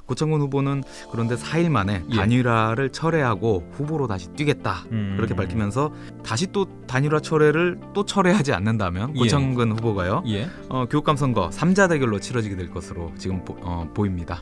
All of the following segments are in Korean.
고창군 후보는 그런데 4일 만에 단일화를 철회하고 후보로 다시 뛰겠다 그렇게 밝히면서 다시 또 단일화 철회를 또 철회하지 않는다면 고창군 후보가요 교육감 선거 3자 대결로 치러지게 될 것으로 지금 보입니다.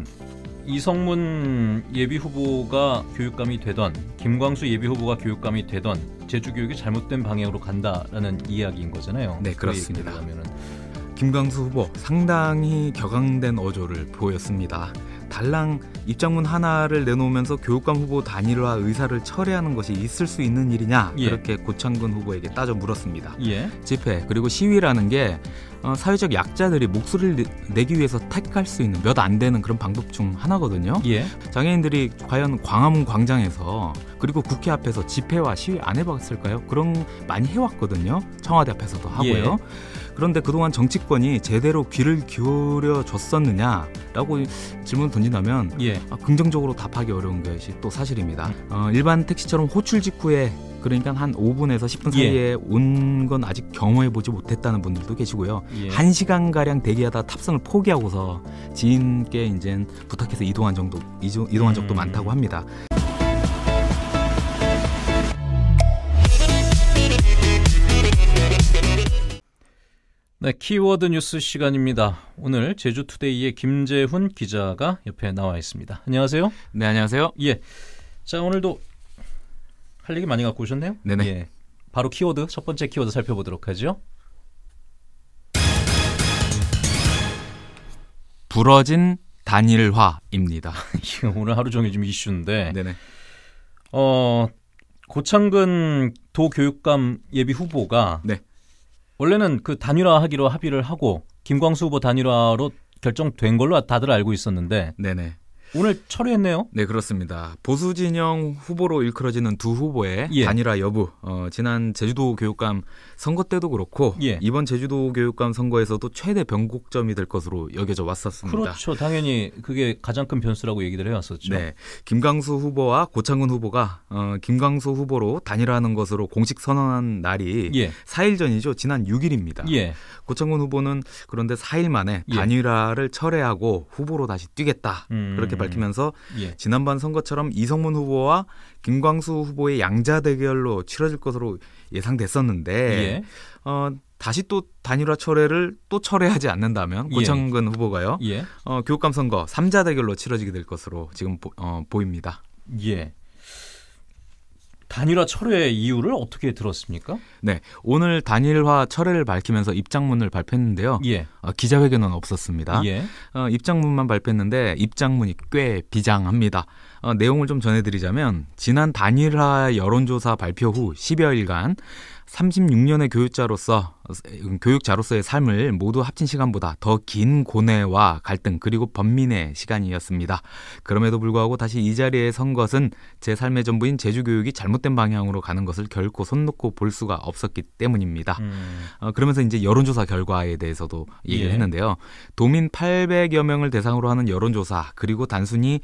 이성문 예비후보가 교육감이 되던 김광수 예비후보가 교육감이 되던 제주교육이 잘못된 방향으로 간다라는 이야기인 거잖아요. 네, 그렇습니다. 김광수 후보 상당히 격앙된 어조를 보였습니다. 달랑 입장문 하나를 내놓으면서 교육감 후보 단일화 의사를 철회하는 것이 있을 수 있는 일이냐 그렇게 고창근 후보에게 따져 물었습니다. 집회 그리고 시위라는 게 사회적 약자들이 목소리를 내기 위해서 택할 수 있는 몇 안 되는 그런 방법 중 하나거든요. 장애인들이 과연 광화문 광장에서 그리고 국회 앞에서 집회와 시위 안 해봤을까요? 그런 많이 해왔거든요. 청와대 앞에서도 하고요. 그런데 그동안 정치권이 제대로 귀를 기울여줬었느냐라고 질문을 던진다면 긍정적으로 답하기 어려운 것이 또 사실입니다. 일반 택시처럼 호출 직후에 그러니까 한 5분에서 10분 사이에 온 건 아직 경험해보지 못했다는 분들도 계시고요. 1시간가량 대기하다 탑승을 포기하고서 지인께 이제 부탁해서 이동한 적도 많다고 합니다. 네, 키워드 뉴스 시간입니다. 오늘 제주투데이의 김재훈 기자가 옆에 나와 있습니다. 안녕하세요. 네, 안녕하세요. 자, 오늘도 할 얘기 많이 갖고 오셨네요. 네네. 바로 키워드, 첫 번째 키워드 살펴보도록 하죠. 부러진 단일화입니다. 오늘 하루 종일 좀 이슈인데. 네네. 고창근 도교육감 예비 후보가 원래는 그 단일화하기로 합의를 하고 김광수 후보 단일화로 결정된 걸로 다들 알고 있었는데 오늘 철회했네요. 네, 그렇습니다. 보수 진영 후보로 일컬어지는 두 후보의 단일화 여부, 지난 제주도 교육감 선거 때도 그렇고 이번 제주도 교육감 선거에서도 최대 변곡점이 될 것으로 여겨져 왔었습니다. 그렇죠. 당연히 그게 가장 큰 변수라고 얘기를 해왔었죠. 네, 김광수 후보와 고창근 후보가 김광수 후보로 단일화하는 것으로 공식 선언한 날이 4일 전이죠. 지난 6일입니다. 고창근 후보는 그런데 4일 만에 단일화를 철회하고 후보로 다시 뛰겠다 그렇게 밝히면서 지난번 선거처럼 이성문 후보와 김광수 후보의 양자 대결로 치러질 것으로 예상됐었는데 다시 또 단일화 철회를 또 철회하지 않는다면 고창근 후보가요 교육감 선거 3자 대결로 치러지게 될 것으로 지금 보입니다. 단일화 철회 이유를 어떻게 들었습니까? 네, 오늘 단일화 철회를 밝히면서 입장문을 발표했는데요. 기자회견은 없었습니다. 입장문만 발표했는데 입장문이 꽤 비장합니다. 내용을 좀 전해드리자면 지난 단일화 여론조사 발표 후 10여일간 36년의 교육자로서의 삶을 모두 합친 시간보다 더 긴 고뇌와 갈등 그리고 번민의 시간이었습니다. 그럼에도 불구하고 다시 이 자리에 선 것은 제 삶의 전부인 제주교육이 잘못된 방향으로 가는 것을 결코 손 놓고 볼 수가 없었기 때문입니다. 그러면서 이제 여론조사 결과에 대해서도 얘기를 했는데요. 도민 800여 명을 대상으로 하는 여론조사 그리고 단순히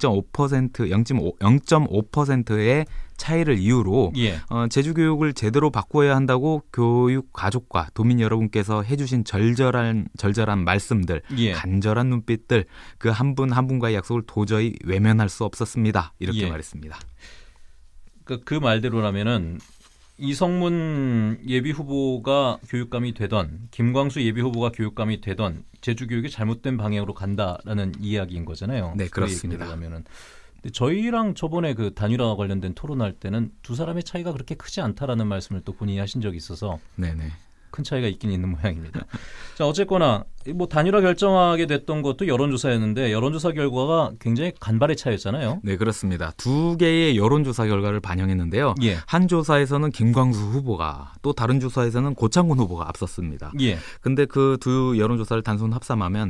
0.5%의 차이를 이유로 제주교육을 제대로 바꿔야 한다고 교육 가족과 도민 여러분께서 해주신 절절한 말씀들, 간절한 눈빛들, 그 한 분 한 분과의 약속을 도저히 외면할 수 없었습니다. 이렇게 말했습니다. 그 말대로라면은 이성문 예비후보가 교육감이 되던 김광수 예비후보가 교육감이 되던 제주교육이 잘못된 방향으로 간다라는 이야기인 거잖아요. 네, 그렇습니다. 저희랑 저번에 그 단일화 관련된 토론할 때는 두 사람의 차이가 그렇게 크지 않다라는 말씀을 또 본인이 하신 적이 있어서 큰 차이가 있긴 있는 모양입니다. 자, 어쨌거나 뭐 단일화 결정하게 됐던 것도 여론조사였는데 여론조사 결과가 굉장히 간발의 차이였잖아요. 네, 그렇습니다. 두 개의 여론조사 결과를 반영했는데요. 한 조사에서는 김광수 후보가 또 다른 조사에서는 고창근 후보가 앞섰습니다. 근데 그 두 여론조사를 단순 합산하면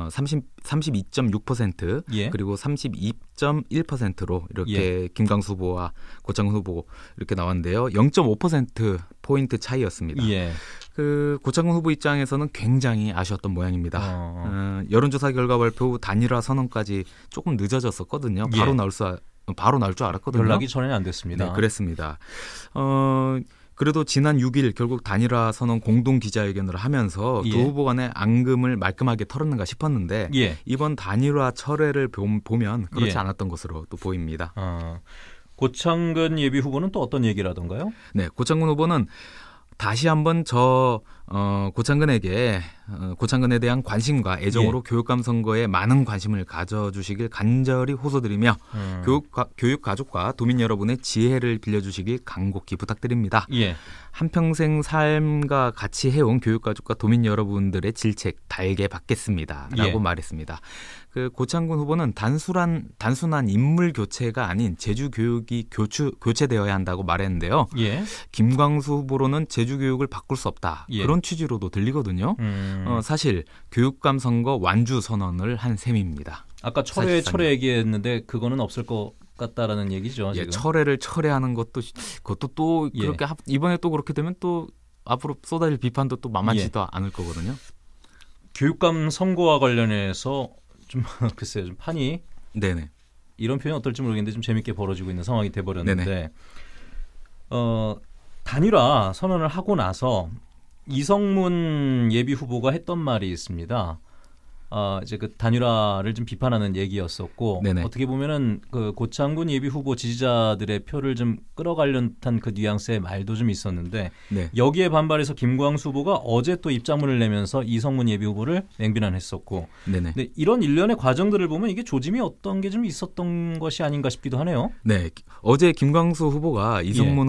32.6% 그리고 32.1%로 이렇게 김광수 후보와 고창근 후보 이렇게 나왔는데요. 0.5% 포인트 차이였습니다. 그 고창근 후보 입장에서는 굉장히 아쉬웠던 모양입니다. 여론조사 결과 발표 후 단일화 선언까지 조금 늦어졌었거든요. 바로 나올 줄 알았거든요. 연락이 전혀 안 됐습니다. 네, 그랬습니다. 그래도 지난 6일 결국 단일화 선언 공동 기자회견을 하면서 두 후보 간의 앙금을 말끔하게 털었는가 싶었는데 이번 단일화 철회를 보면 그렇지 않았던 것으로 또 보입니다. 고창근 예비 후보는 또 어떤 얘기를 하던가요? 네, 고창근 후보는 다시 한번 고창근에 대한 관심과 애정으로 교육감 선거에 많은 관심을 가져주시길 간절히 호소드리며 교육 가족과 도민 여러분의 지혜를 빌려주시길 간곡히 부탁드립니다. 한평생 삶과 같이 해온 교육 가족과 도민 여러분들의 질책 달게 받겠습니다. 라고 말했습니다. 그 고창근 후보는 단순한 인물 교체가 아닌 제주 교육이 교체되어야 한다고 말했는데요. 김광수 후보로는 제주 교육을 바꿀 수 없다. 그런 취지로도 들리거든요. 사실 교육감 선거 완주 선언을 한 셈입니다. 아까 철회 얘기했는데 그거는 없을 것 같다라는 얘기죠. 지금. 철회를 철회하는 그것도 또 그렇게 이번에 또 그렇게 되면 또 앞으로 쏟아질 비판도 또 만만치도 않을 거거든요. 교육감 선거와 관련해서 좀 글쎄요, 좀 판이 이런 표현 어떨지 모르겠는데 좀 재밌게 벌어지고 있는 상황이 돼버렸는데 단일화 선언을 하고 나서 이성문 예비 후보가 했던 말이 있습니다. 이제 그 단일화를 좀 비판하는 얘기였었고 어떻게 보면은 그 고창근 예비 후보 지지자들의 표를 좀 끌어가려는 듯한 그 뉘앙스의 말도 좀 있었는데 여기에 반발해서 김광수 후보가 어제 또 입장문을 내면서 이성문 예비 후보를 냉비난했었고 근데 이런 일련의 과정들을 보면 이게 조짐이 어떤 게 좀 있었던 것이 아닌가 싶기도 하네요. 네, 어제 김광수 후보가 이성문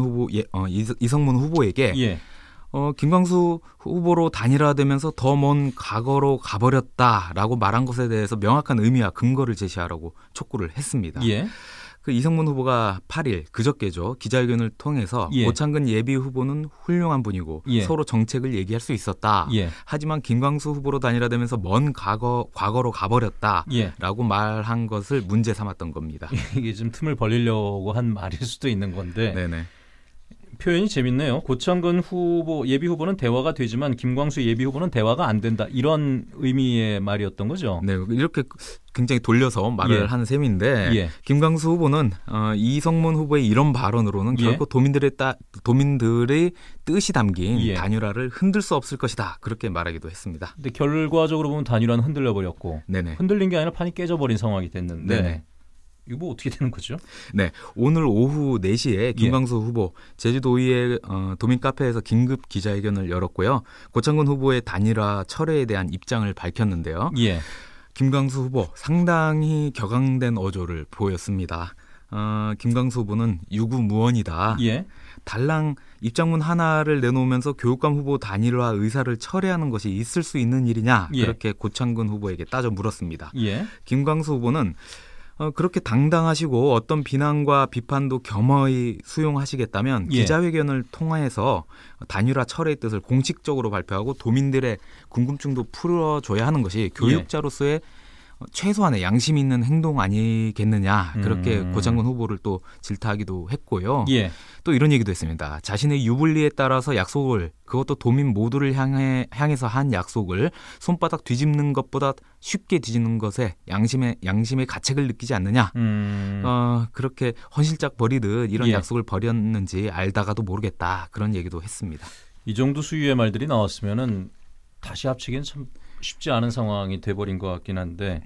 후보에게 김광수 후보로 단일화되면서 더 먼 과거로 가버렸다라고 말한 것에 대해서 명확한 의미와 근거를 제시하라고 촉구를 했습니다. 그 이성문 후보가 8일 그저께죠. 기자회견을 통해서 고창근 예비 후보는 훌륭한 분이고 서로 정책을 얘기할 수 있었다. 하지만 김광수 후보로 단일화되면서 먼 과거로 가버렸다라고 말한 것을 문제 삼았던 겁니다. 이게 좀 틈을 벌리려고 한 말일 수도 있는 건데 표현이 재밌네요. 고창근 후보 예비 후보는 대화가 되지만 김광수 예비 후보는 대화가 안 된다. 이런 의미의 말이었던 거죠. 네, 이렇게 굉장히 돌려서 말을 하는 셈인데 김광수 후보는 이성문 후보의 이런 발언으로는 결코 도민들의 뜻이 담긴 단일화를 흔들 수 없을 것이다. 그렇게 말하기도 했습니다. 근데 결과적으로 보면 단일화는 흔들려 버렸고 흔들린 게 아니라 판이 깨져버린 상황이 됐는데 이거 뭐 어떻게 되는 거죠? 네, 오늘 오후 4시에 김광수 후보 제주도의회 도민 카페에서 긴급 기자회견을 열었고요. 고창근 후보의 단일화 철회에 대한 입장을 밝혔는데요. 김광수 후보 상당히 격앙된 어조를 보였습니다. 김광수 후보는 유구무원이다. 달랑 입장문 하나를 내놓으면서 교육감 후보 단일화 의사를 철회하는 것이 있을 수 있는 일이냐 그렇게 고창근 후보에게 따져 물었습니다. 김광수 후보는 그렇게 당당하시고 어떤 비난과 비판도 겸허히 수용하시겠다면 기자회견을 통해서 단일화 철회의 뜻을 공식적으로 발표하고 도민들의 궁금증도 풀어줘야 하는 것이 교육자로서의 최소한의 양심 있는 행동 아니겠느냐 그렇게 고창근 후보를 또 질타하기도 했고요. 또 이런 얘기도 했습니다. 자신의 유불리에 따라서 약속을 그것도 도민 모두를 향해서 한 약속을 손바닥 뒤집는 것보다 쉽게 뒤집는 것에 양심의 가책을 느끼지 않느냐. 그렇게 헌실짝 버리듯 이런 약속을 버렸는지 알다가도 모르겠다. 그런 얘기도 했습니다. 이 정도 수위의 말들이 나왔으면은 다시 합치기는 참 쉽지 않은 상황이 돼버린 것 같긴 한데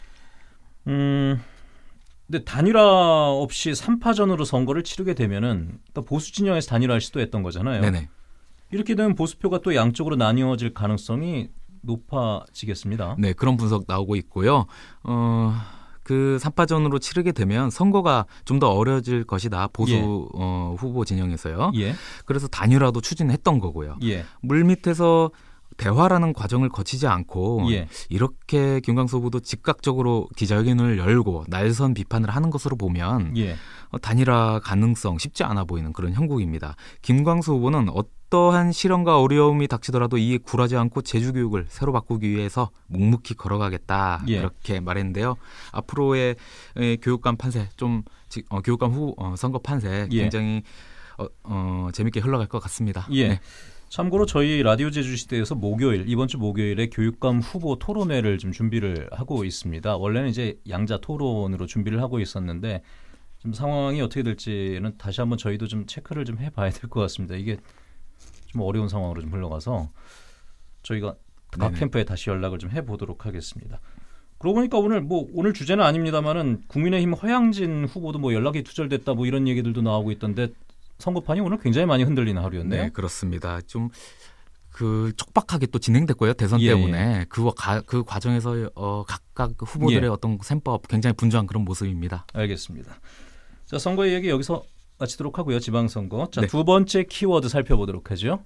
근데 단일화 없이 3파전으로 선거를 치르게 되면은 또 보수 진영에서 단일화를 시도했던 거잖아요. 이렇게 되면 보수표가 또 양쪽으로 나뉘어질 가능성이 높아지겠습니다. 네, 그런 분석 나오고 있고요. 그 3파전으로 치르게 되면 선거가 좀 더 어려워질 것이다. 보수 후보 진영에서요. 그래서 단일화도 추진했던 거고요. 물밑에서 대화라는 과정을 거치지 않고 이렇게 김광수 후보도 즉각적으로 기자회견을 열고 날선 비판을 하는 것으로 보면 단일화 가능성 쉽지 않아 보이는 그런 형국입니다. 김광수 후보는 어떠한 시련과 어려움이 닥치더라도 이에 굴하지 않고 제주교육을 새로 바꾸기 위해서 묵묵히 걸어가겠다 그렇게 말했는데요. 앞으로의 교육감 판세 교육감 후보 선거 판세 굉장히 재밌게 흘러갈 것 같습니다. 참고로 저희 라디오 제주시대에서 이번 주 목요일에 교육감 후보 토론회를 좀 준비를 하고 있습니다. 원래는 이제 양자 토론으로 준비를 하고 있었는데 좀 상황이 어떻게 될지는 다시 한번 저희도 좀 체크를 좀 해봐야 될 것 같습니다. 이게 좀 어려운 상황으로 좀 흘러가서 저희가 각 캠프에 다시 연락을 좀 해보도록 하겠습니다. 그러고 보니까 오늘 주제는 아닙니다만은 국민의힘 허양진 후보도 뭐 연락이 두절됐다 뭐 이런 얘기들도 나오고 있던데 선거판이 오늘 굉장히 많이 흔들리는 하루였네요. 네, 그렇습니다. 좀 그 촉박하게 또 진행됐고요. 대선 때문에 그 과정에서 각각 후보들의 어떤 셈법 굉장히 분주한 그런 모습입니다. 알겠습니다. 자, 선거 얘기 여기서 마치도록 하고요. 지방선거. 자, 두 번째 키워드 살펴보도록 하죠.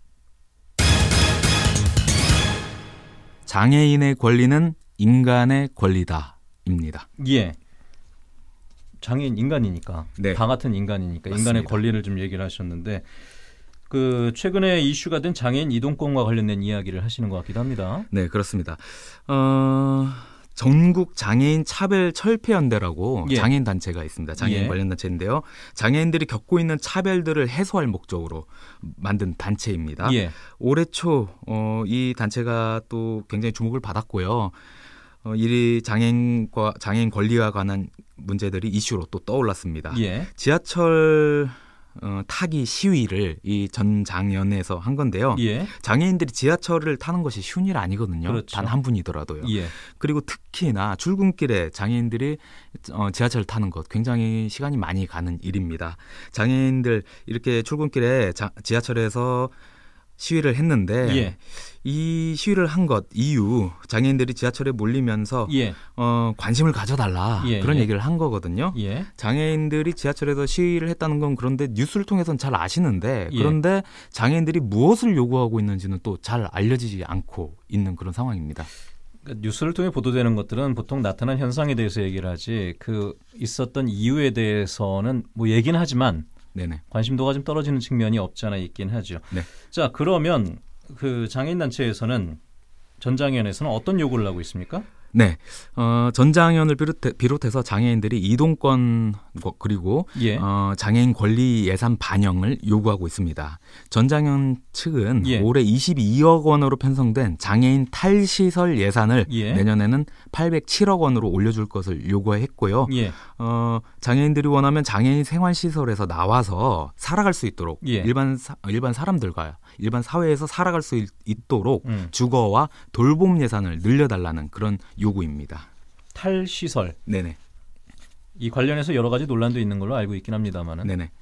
장애인의 권리는 인간의 권리다입니다. 예. 장애인 인간이니까 다 같은 인간이니까 맞습니다. 인간의 권리를 좀 얘기를 하셨는데 그 최근에 이슈가 된 장애인 이동권과 관련된 이야기를 하시는 것 같기도 합니다. 네, 그렇습니다. 전국 장애인 차별 철폐연대라고 장애인 단체가 있습니다. 장애인 관련 단체인데요. 장애인들이 겪고 있는 차별들을 해소할 목적으로 만든 단체입니다. 올해 초 이 단체가 또 굉장히 주목을 받았고요. 이 장애인 권리와 관한 문제들이 이슈로 또 떠올랐습니다. 지하철 타기 시위를 이 전장연에서 한 건데요. 장애인들이 지하철을 타는 것이 쉬운 일 아니거든요. 그렇죠. 단 한 분이더라도요. 그리고 특히나 출근길에 장애인들이 지하철을 타는 것 굉장히 시간이 많이 가는 일입니다. 장애인들 이렇게 출근길에 지하철에서 시위를 했는데 이 시위를 한 것 이유 장애인들이 지하철에 몰리면서 관심을 가져달라 그런 얘기를 한 거거든요. 장애인들이 지하철에서 시위를 했다는 건 그런데 뉴스를 통해서는 잘 아시는데 그런데 장애인들이 무엇을 요구하고 있는지는 또 잘 알려지지 않고 있는 그런 상황입니다. 그러니까 뉴스를 통해 보도되는 것들은 보통 나타난 현상에 대해서 얘기를 하지 그 있었던 이유에 대해서는 뭐 얘기는 하지만 관심도가 좀 떨어지는 측면이 없지 않아 있긴 하죠. 자, 그러면 그 장애인 단체에서는 전장연에서는 어떤 요구를 하고 있습니까? 네, 전장연을 비롯해서 장애인들이 이동권 그리고 장애인 권리 예산 반영을 요구하고 있습니다. 전장연 측은 올해 22억 원으로 편성된 장애인 탈시설 예산을 내년에는 807억 원으로 올려줄 것을 요구했고요. 장애인들이 원하면 장애인 생활시설에서 나와서 살아갈 수 있도록 일반 사람들과 일반 사회에서 살아갈 수 있도록 주거와 돌봄 예산을 늘려달라는 그런 요구입니다. 탈시설. 네네. 이 관련해서 여러 가지 논란도 있는 걸로 알고 있긴 합니다만은. 네네.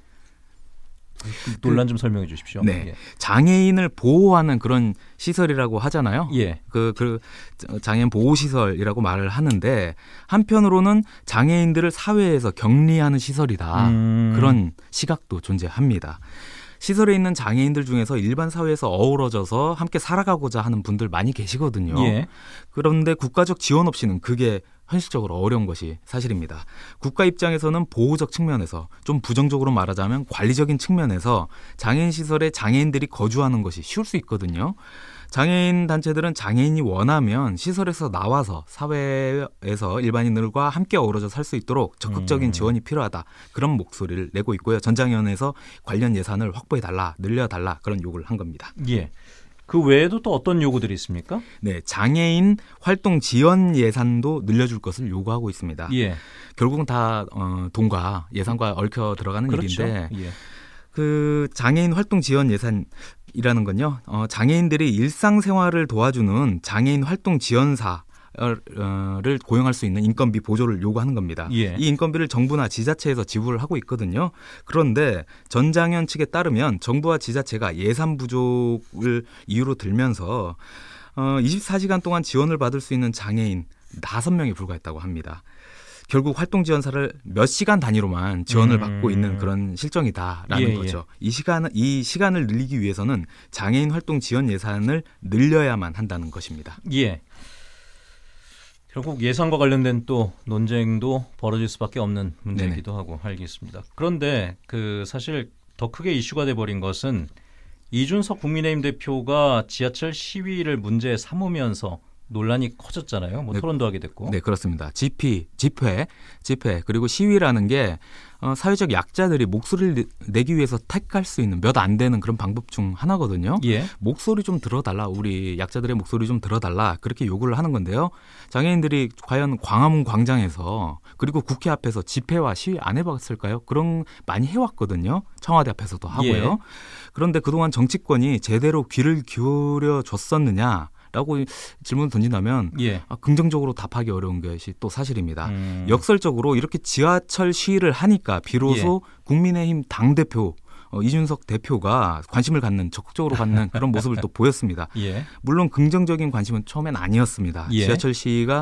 논란 좀 설명해 주십시오. 네. 장애인을 보호하는 그런 시설이라고 하잖아요. 그 장애인 보호시설이라고 말을 하는데 한편으로는 장애인들을 사회에서 격리하는 시설이다. 그런 시각도 존재합니다. 시설에 있는 장애인들 중에서 일반 사회에서 어우러져서 함께 살아가고자 하는 분들 많이 계시거든요. 그런데 국가적 지원 없이는 그게 현실적으로 어려운 것이 사실입니다. 국가 입장에서는 보호적 측면에서 좀 부정적으로 말하자면 관리적인 측면에서 장애인 시설에 장애인들이 거주하는 것이 쉬울 수 있거든요. 장애인 단체들은 장애인이 원하면 시설에서 나와서 사회에서 일반인들과 함께 어우러져 살 수 있도록 적극적인 지원이 필요하다. 그런 목소리를 내고 있고요. 전장연에서 관련 예산을 확보해달라, 늘려달라 그런 요구를 한 겁니다. 그 외에도 또 어떤 요구들이 있습니까? 네, 장애인 활동 지원 예산도 늘려줄 것을 요구하고 있습니다. 결국은 다 돈과 예산과 얽혀 들어가는 일인데 그 장애인 활동 지원 예산이라는 건요. 장애인들이 일상생활을 도와주는 장애인 활동 지원사 를 고용할 수 있는 인건비 보조를 요구하는 겁니다. 이 인건비를 정부나 지자체에서 지불을 하고 있거든요. 그런데 전장연 측에 따르면 정부와 지자체가 예산 부족을 이유로 들면서 24시간 동안 지원을 받을 수 있는 장애인 5명에 불과했다고 합니다. 결국 활동 지원사를 몇 시간 단위로만 지원을 받고 있는 그런 실정이다라는 거죠. 이 시간을 늘리기 위해서는 장애인 활동 지원 예산을 늘려야만 한다는 것입니다. 결국 예산과 관련된 또 논쟁도 벌어질 수밖에 없는 문제이기도 하고 알겠습니다. 그런데 그 사실 더 크게 이슈가 돼버린 것은 이준석 국민의힘 대표가 지하철 시위를 문제 삼으면서 논란이 커졌잖아요. 뭐 네, 토론도 하게 됐고. 네, 그렇습니다. 집회 그리고 시위라는 게 사회적 약자들이 목소리를 내기 위해서 택할 수 있는 몇 안 되는 그런 방법 중 하나거든요. 예. 목소리 좀 들어달라, 우리 약자들의 목소리 좀 들어달라, 그렇게 요구를 하는 건데요. 장애인들이 과연 광화문 광장에서 그리고 국회 앞에서 집회와 시위 안 해봤을까요? 그런 많이 해왔거든요. 청와대 앞에서도 하고요. 예. 그런데 그동안 정치권이 제대로 귀를 기울여 줬었느냐 라고 질문을 던진다면 예. 긍정적으로 답하기 어려운 것이 또 사실입니다. 역설적으로 이렇게 지하철 시위를 하니까 비로소 예. 국민의힘 당대표 이준석 대표가 관심을 갖는, 적극적으로 갖는 그런 모습을 또 보였습니다. 예. 물론 긍정적인 관심은 처음엔 아니었습니다. 예. 지하철 시위가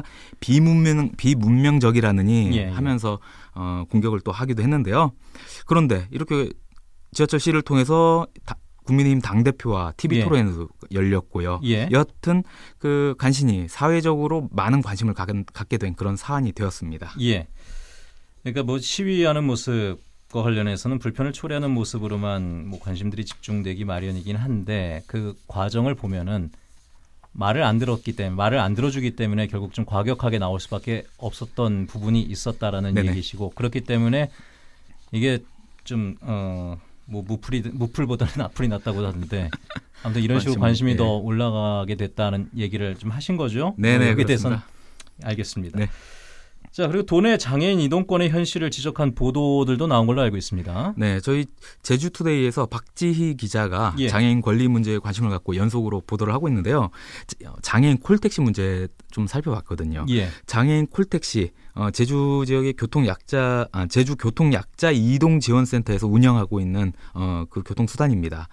비문명적이라느니 예. 하면서 공격을 또 하기도 했는데요. 그런데 이렇게 지하철 시위를 통해서 국민의힘 당대표와 TV 예. 토론회도 열렸고요. 예. 여하튼 그 간신히 사회적으로 많은 관심을 갖게 된 그런 사안이 되었습니다. 예. 그러니까 뭐 시위하는 모습과 관련해서는 불편을 초래하는 모습으로만 뭐 관심들이 집중되기 마련이긴 한데 그 과정을 보면은 말을 안 들어주기 때문에 결국 좀 과격하게 나올 수밖에 없었던 부분이 있었다라는 네네. 얘기시고 그렇기 때문에 이게 좀 뭐 무풀보다는 악플이 낫다고 하던데 아무튼 이런 식으로 관심이 더 올라가게 됐다는 얘기를 좀 하신 거죠? 네네, 여기에 그렇습니다. 대해서는 알겠습니다. 네. 자, 그리고 도내 장애인 이동권의 현실을 지적한 보도들도 나온 걸로 알고 있습니다. 네, 저희 제주투데이에서 박지희 기자가 예. 장애인 권리 문제에 관심을 갖고 연속으로 보도를 하고 있는데요. 장애인 콜택시 문제 좀 살펴봤거든요. 예. 장애인 콜택시 제주 지역의 제주 교통약자 이동지원센터에서 운영하고 있는 그 교통수단입니다.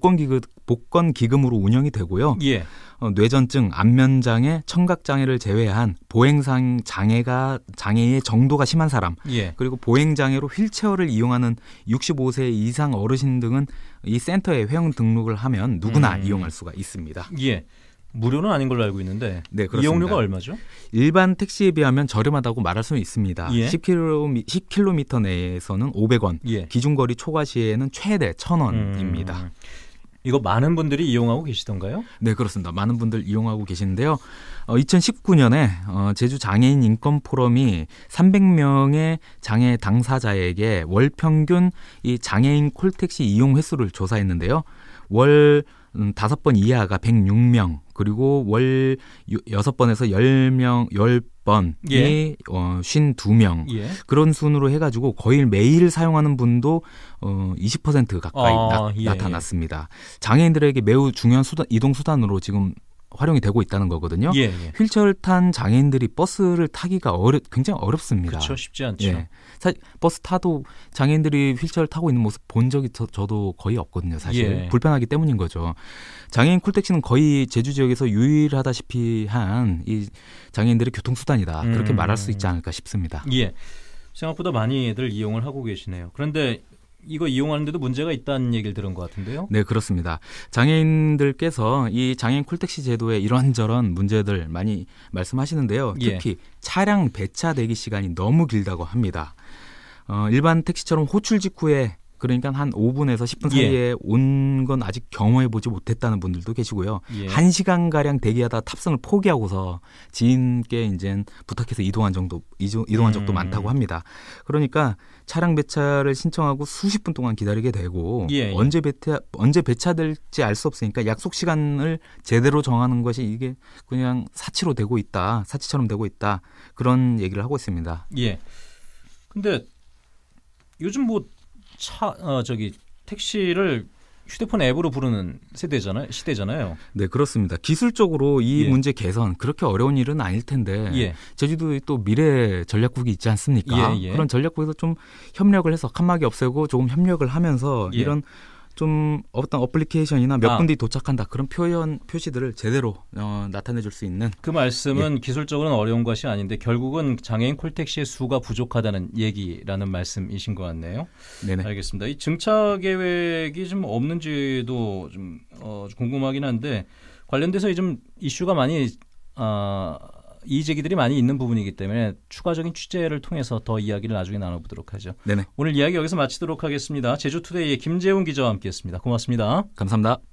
복권 기금으로 운영이 되고요. 예. 뇌전증, 안면장애, 청각장애를 제외한 보행상 장애의 정도가 심한 사람, 예. 그리고 보행장애로 휠체어를 이용하는 65세 이상 어르신 등은 이 센터에 회원 등록을 하면 누구나 이용할 수가 있습니다. 예. 무료는 아닌 걸로 알고 있는데 네, 그렇습니다. 이용료가 얼마죠? 일반 택시에 비하면 저렴하다고 말할 수는 있습니다. 예. 10km 내에서는 500원, 예. 기준거리 초과 시에는 최대 1,000원입니다. 이거 많은 분들이 이용하고 계시던가요? 네, 그렇습니다. 많은 분들 이용하고 계시는데요. 2019년에 제주 장애인 인권 포럼이 300명의 장애 당사자에게 월 평균 이 장애인 콜택시 이용 횟수를 조사했는데요. 월 5번 이하가 106명, 그리고 월 6번에서 10번이 예. 52명. 예. 그런 순으로 해가지고 거의 매일 사용하는 분도 20% 가까이 나타났습니다. 장애인들에게 매우 중요한 이동 수단으로 지금 활용이 되고 있다는 거거든요. 예, 예. 휠체어를 탄 장애인들이 버스를 타기가 굉장히 어렵습니다. 그렇죠. 쉽지 않죠. 예. 사실 버스 타도 장애인들이 휠체어를 타고 있는 모습 본 적이 저도 거의 없거든요. 사실 예. 불편하기 때문인 거죠. 장애인 콜택시는 거의 제주 지역에서 유일하다시피 한 이 장애인들의 교통수단이다. 그렇게 말할 수 있지 않을까 싶습니다. 예. 생각보다 많이들 이용을 하고 계시네요. 그런데 이거 이용하는데도 문제가 있다는 얘기를 들은 것 같은데요. 네, 그렇습니다. 장애인들께서 이 장애인 콜택시 제도에 이런저런 문제들 많이 말씀하시는데요. 특히 차량 배차 대기 시간이 너무 길다고 합니다. 일반 택시처럼 호출 직후에 그러니까 한 5분에서 10분 사이에 온 건 아직 경험해보지 못했다는 분들도 계시고요. 1시간가량 대기하다 탑승을 포기하고서 지인께 이제 부탁해서 이동한 적도 많다고 합니다. 그러니까 차량 배차를 신청하고 수십 분 동안 기다리게 되고 언제 배차될지 알 수 없으니까 약속 시간을 제대로 정하는 것이 이게 그냥 사치처럼 되고 있다. 그런 얘기를 하고 있습니다. 예. 근데 요즘 택시를 휴대폰 앱으로 부르는 시대잖아요. 네, 그렇습니다. 기술적으로 이 문제 개선 그렇게 어려운 일은 아닐 텐데 제주도에 또 미래 전략국이 있지 않습니까? 그런 전략국에서 좀 협력을 해서 칸막이 없애고 조금 협력을 하면서 이런 좀 어떤 어플리케이션이나 몇 분 뒤 도착한다 그런 표시들을 제대로 나타내줄 수 있는 그 말씀은 기술적으로는 어려운 것이 아닌데 결국은 장애인 콜택시의 수가 부족하다는 얘기라는 말씀이신 것 같네요. 네네. 알겠습니다. 이 증차 계획이 좀 없는지도 좀 궁금하긴 한데 관련돼서 좀 이슈가 많이 이의제기들이 많이 있는 부분이기 때문에 추가적인 취재를 통해서 더 이야기를 나중에 나눠보도록 하죠. 네네. 오늘 이야기 여기서 마치도록 하겠습니다. 제주투데이의 김재훈 기자와 함께했습니다. 고맙습니다. 감사합니다.